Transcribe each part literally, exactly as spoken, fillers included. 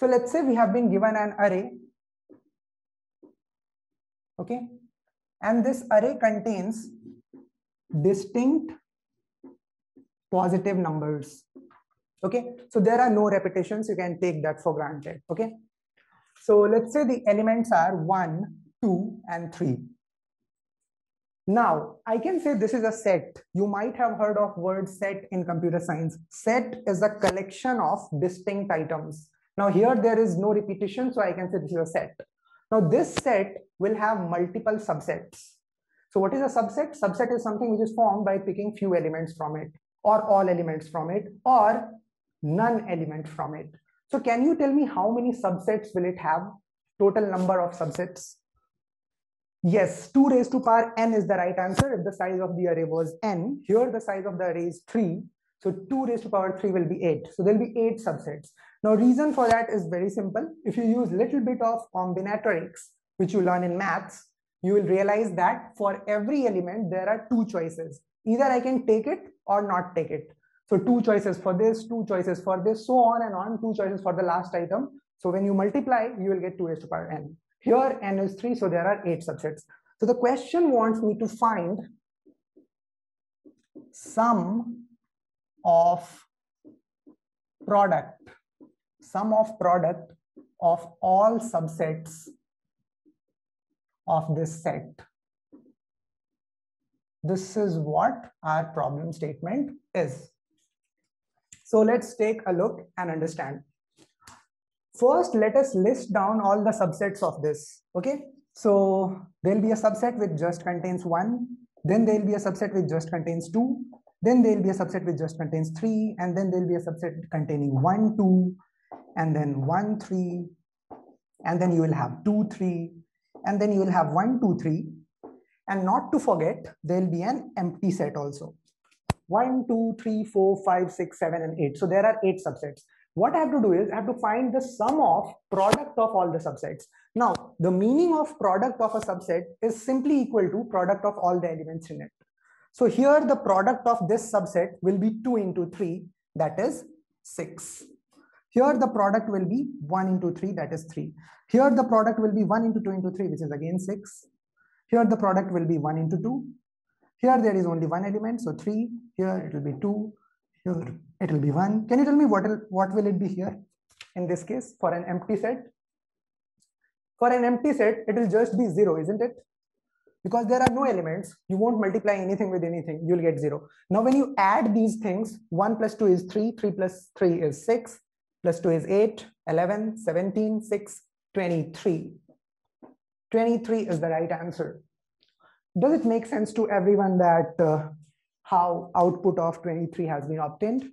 So let's say we have been given an array, okay, and this array contains distinct positive numbers. Okay, so there are no repetitions, you can take that for granted. Okay, so let's say the elements are one, two, and three. Now I can say this is a set. You might have heard of word set in computer science. Set is a collection of distinct items. Now here there is no repetition, so I can say this is a set. Now this set will have multiple subsets. So what is a subset? Subset is something which is formed by picking few elements from it, or all elements from it, or none element from it. So can you tell me how many subsets will it have? Total number of subsets? Yes, two raised to power n is the right answer if the size of the array was n. Here the size of the array is three. So two raised to power three will be eight. So there will be eight subsets. Now reason for that is very simple. If you use little bit of combinatorics, which you learn in maths, you will realize that for every element, there are two choices. Either I can take it or not take it. So two choices for this, two choices for this, so on and on, two choices for the last item. So when you multiply, you will get two raised to power n. Here n is three, so there are eight subsets. So the question wants me to find sum of product, sum of product of all subsets of this set. This is what our problem statement is. So let's take a look and understand. First, let us list down all the subsets of this. Okay, so there'll be a subset which just contains one, then there'll be a subset which just contains two, then there'll be a subset which just contains three, and then there'll be a subset containing one, two, and then one, three, and then you will have two, three, and then you will have one, two, three, and not to forget, there'll be an empty set also. one, two, three, four, five, six, seven, and eight. So there are eight subsets. What I have to do is I have to find the sum of product of all the subsets. Now, the meaning of product of a subset is simply equal to product of all the elements in it. So here the product of this subset will be two into three, that is six. Here the product will be one into three, that is three. Here the product will be one into two into three, which is again six. Here the product will be one into two. Here there is only one element, so three. Here it will be two. Here it will be one. Can you tell me what, what will it be here in this case for an empty set? For an empty set, it will just be zero, isn't it? Because there are no elements, you won't multiply anything with anything, you'll get zero. Now when you add these things, one plus two is three, three plus three is six, plus two is eight, eleven, seventeen, six, twenty-three. twenty-three is the right answer. Does it make sense to everyone that uh, how output of twenty-three has been obtained?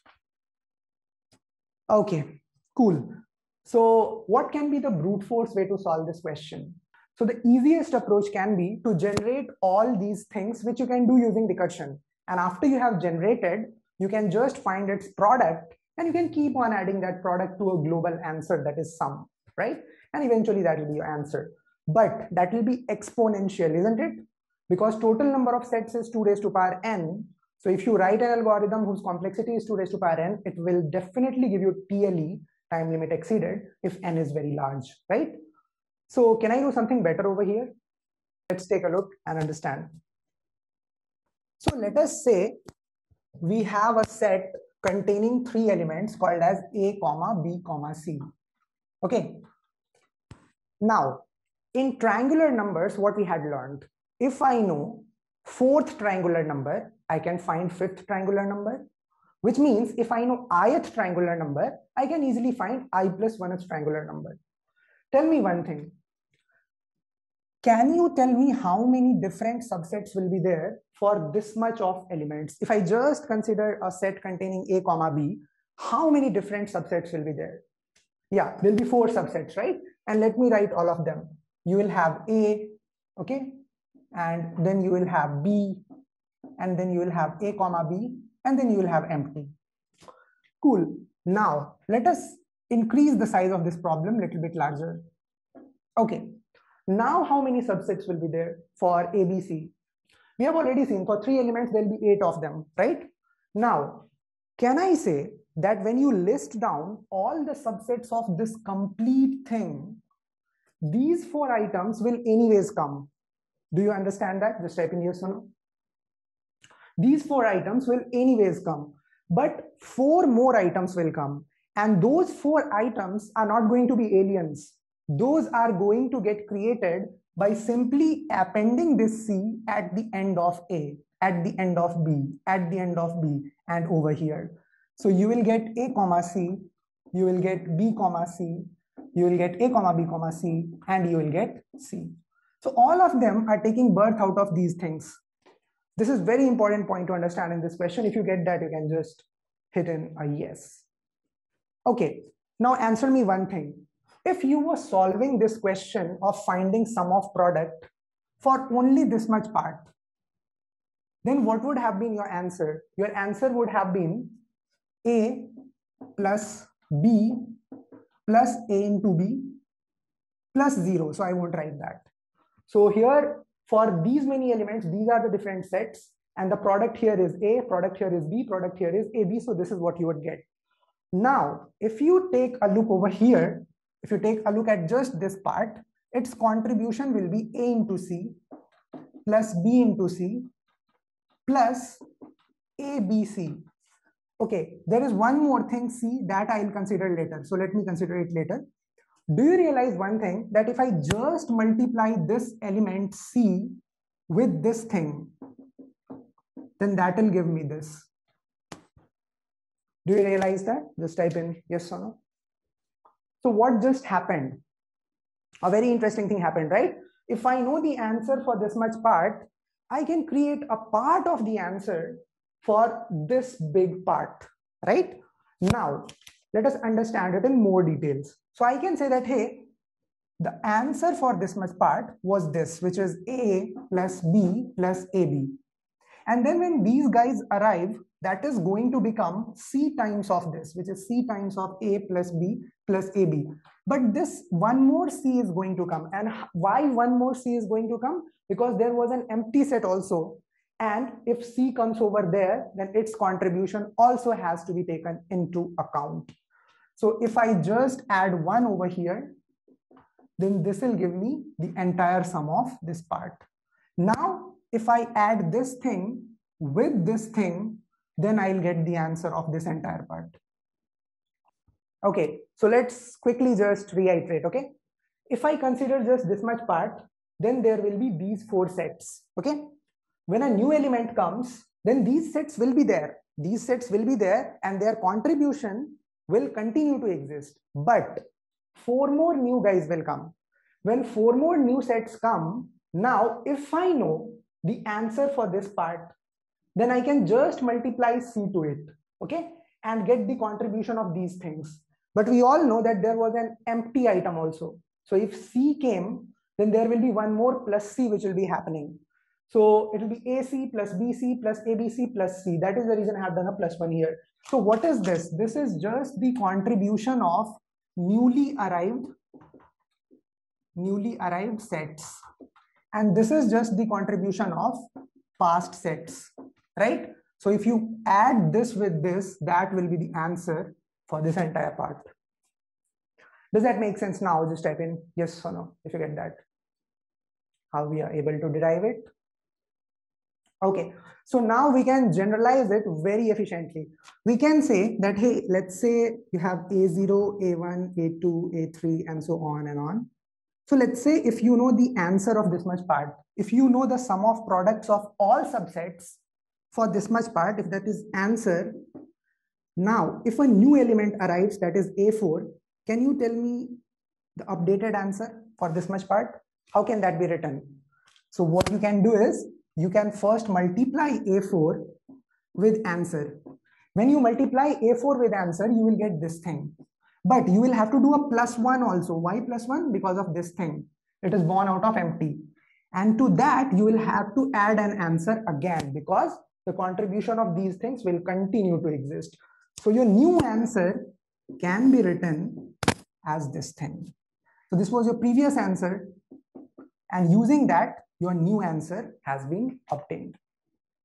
Okay, cool. So what can be the brute force way to solve this question? So the easiest approach can be to generate all these things which you can do using recursion. And after you have generated, you can just find its product and you can keep on adding that product to a global answer, that is sum, right? And eventually that will be your answer. But that will be exponential, isn't it? Because total number of sets is two raised to power n. So if you write an algorithm whose complexity is two raised to power n, it will definitely give you T L E, time limit exceeded, if n is very large, right? So can I do something better over here? Let's take a look and understand. So let us say we have a set containing three elements called as A, comma, B, comma, C. Okay. Now, in triangular numbers, what we had learned, if I know fourth triangular number, I can find fifth triangular number, which means if I know ith triangular number, I can easily find I plus one triangular number. Tell me one thing. Can you tell me how many different subsets will be there for this much of elements? If I just consider a set containing A, comma, B, how many different subsets will be there? Yeah, there'll be four subsets, right? And let me write all of them. You will have A, okay? And then you will have B, and then you will have A, comma, B, and then you will have empty. Cool. Now, let us increase the size of this problem a little bit larger. Okay. Now, how many subsets will be there for A, B, C? We have already seen for three elements, there will be eight of them, right? Now, can I say that when you list down all the subsets of this complete thing, these four items will anyways come. Do you understand that? Just type in yes or no. These four items will anyways come, but four more items will come. And those four items are not going to be aliens. Those are going to get created by simply appending this C at the end of A, at the end of B, at the end of B, and over here. So you will get A comma C, you will get B comma C, you will get A comma B comma C, and you will get C. So all of them are taking birth out of these things. This is very important point to understand in this question. If you get that, you can just hit in a yes. Okay, now answer me one thing. If you were solving this question of finding sum of product for only this much part, then what would have been your answer? Your answer would have been A plus B plus A into B plus zero. So I won't write that. So here, for these many elements, these are the different sets, and the product here is A, product here is B, product here is A B. So this is what you would get. Now, if you take a look over here, if you take a look at just this part, its contribution will be A into C plus B into C plus A B C. Okay, there is one more thing C that I will consider later. So let me consider it later. Do you realize one thing, that if I just multiply this element C with this thing, then that will give me this. Do you realize that? Just type in yes or no. So what just happened? A very interesting thing happened, right? If I know the answer for this much part, I can create a part of the answer for this big part, right? Now, let us understand it in more details. So I can say that, hey, the answer for this much part was this, which is A plus B plus A B. And then when these guys arrive, that is going to become C times of this, which is C times of A plus B plus A B. But this one more C is going to come. And why one more C is going to come? Because there was an empty set also. And if C comes over there, then its contribution also has to be taken into account. So if I just add one over here, then this will give me the entire sum of this part. Now, if I add this thing with this thing, then I'll get the answer of this entire part. Okay, so let's quickly just reiterate, okay? If I consider just this much part, then there will be these four sets, okay? When a new element comes, then these sets will be there. These sets will be there and their contribution will continue to exist. But four more new guys will come. When four more new sets come, now if I know the answer for this part, then I can just multiply C to it, okay, and get the contribution of these things. But we all know that there was an empty item also. So if C came, then there will be one more plus C which will be happening. So it will be A C plus B C plus A B C plus C. That is the reason I have done a plus one here. So what is this? This is just the contribution of newly arrived, newly arrived sets. And this is just the contribution of past sets, right? So if you add this with this, that will be the answer for this entire part. Does that make sense now? Just type in yes or no if you get that. How we are able to derive it. Okay, so now we can generalize it very efficiently. We can say that, hey, let's say you have A zero, A one, A two, A three, and so on and on. So let's say if you know the answer of this much part, if you know the sum of products of all subsets for this much part, if that is answer, now if a new element arrives, that is A four, can you tell me the updated answer for this much part? How can that be written? So what you can do is, you can first multiply A four with answer. When you multiply A four with answer, you will get this thing. But you will have to do a plus one also. Why plus one? Because of this thing. It is born out of empty. And to that, you will have to add an answer again, because the contribution of these things will continue to exist. So your new answer can be written as this thing. So this was your previous answer. And using that, your new answer has been obtained.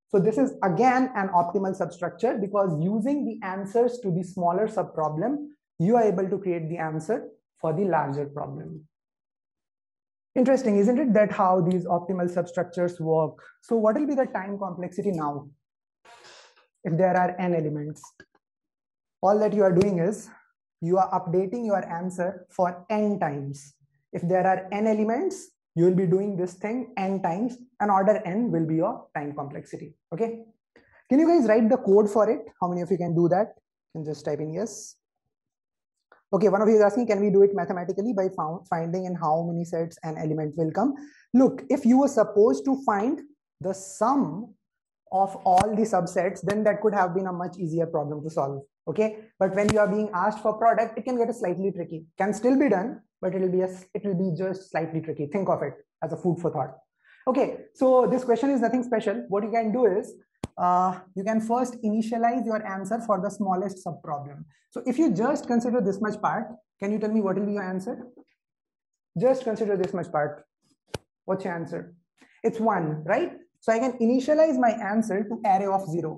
So this is again an optimal substructure, because using the answers to the smaller subproblem, you are able to create the answer for the larger problem. Interesting, isn't it, that how these optimal substructures work? So what will be the time complexity now? If there are n elements, all that you are doing is you are updating your answer for n times. If there are n elements, you will be doing this thing n times, and order n will be your time complexity. Okay, can you guys write the code for it? How many of you can do that? And just type in yes. Okay, one of you is asking, can we do it mathematically by found, finding in how many sets an element will come? Look, if you were supposed to find the sum of all the subsets, then that could have been a much easier problem to solve. Okay, but when you are being asked for product, it can get a slightly tricky. Can still be done, but it will be a, it will be just slightly tricky. Think of it as a food for thought. Okay, so this question is nothing special. What you can do is uh, you can first initialize your answer for the smallest subproblem. So if you just consider this much part, can you tell me what will be your answer? Just consider this much part. What's your answer? It's one, right? So I can initialize my answer to array of zero.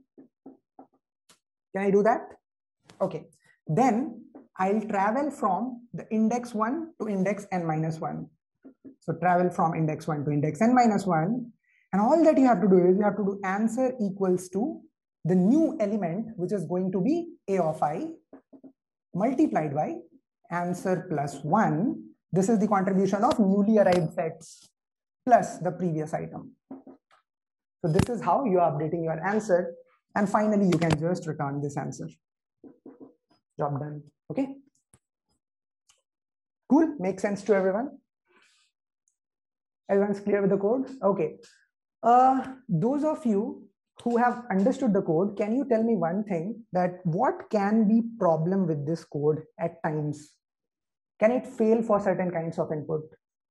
Can I do that? Okay. Then I'll travel from the index one to index n minus one. So travel from index one to index n minus one. And all that you have to do is you have to do answer equals to the new element, which is going to be a of I, multiplied by answer plus one. This is the contribution of newly arrived sets plus the previous item. So this is how you are updating your answer. And finally, you can just return this answer. Job done. Okay. Cool. Makes sense to everyone? Everyone's clear with the code? Okay. Uh, those of you who have understood the code, can you tell me one thing, that what can be problem with this code at times? Can it fail for certain kinds of input?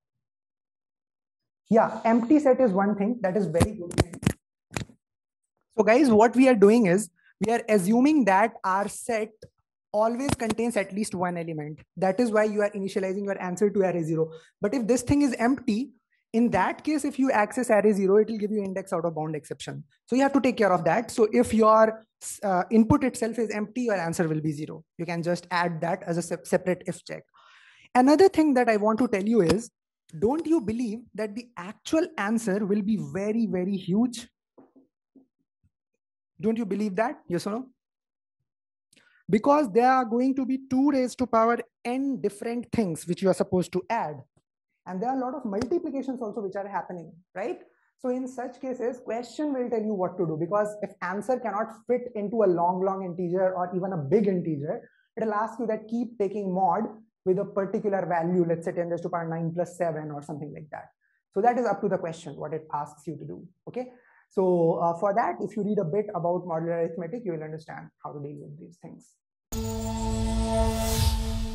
Yeah, empty set is one thing. That is very good thing. So guys, what we are doing is we are assuming that our set always contains at least one element. That is why you are initializing your answer to array zero. But if this thing is empty, in that case, if you access array zero, it will give you index out of bound exception. So you have to take care of that. So if your uh, input itself is empty, your answer will be zero. You can just add that as a se separate if check. Another thing that I want to tell you is, don't you believe that the actual answer will be very, very huge? Don't you believe that? Yes or no? Because there are going to be two raised to power n different things which you are supposed to add. And there are a lot of multiplications also which are happening, right? So in such cases, question will tell you what to do, because if answer cannot fit into a long, long integer or even a big integer, it will ask you that keep taking mod with a particular value, let's say ten raised to power nine plus seven or something like that. So that is up to the question, what it asks you to do, okay? So uh, for that, if you read a bit about modular arithmetic, you will understand how to deal with these things.